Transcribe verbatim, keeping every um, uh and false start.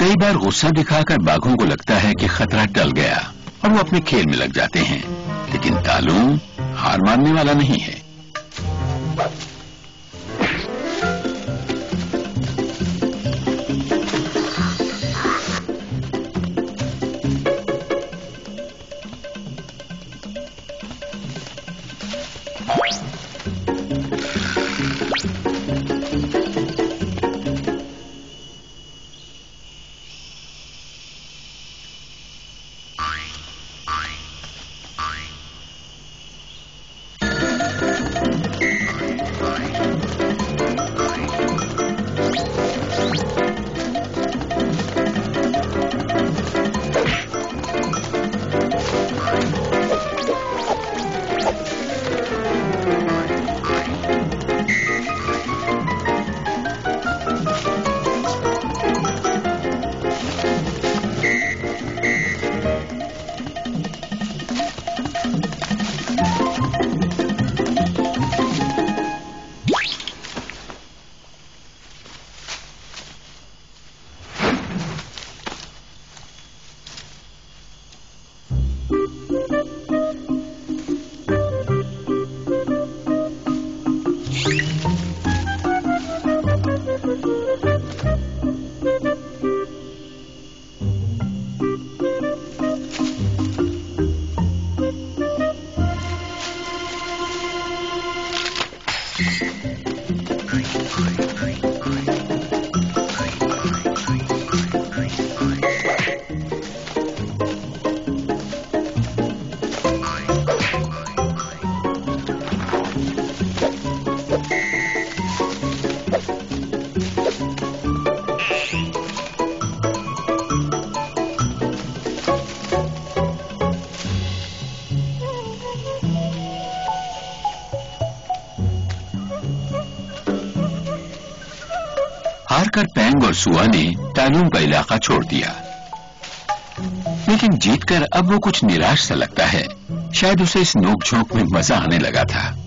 कई बार गुस्सा दिखाकर बाघों को लगता है कि खतरा टल गया और वो अपने खेल में लग जाते हैं, लेकिन तालूम हार मानने वाला नहीं है। हारकर पेंग और सुआ ने तालूम का इलाका छोड़ दिया, लेकिन जीतकर अब वो कुछ निराश सा लगता है। शायद उसे इस नोकझोंक में मजा आने लगा था।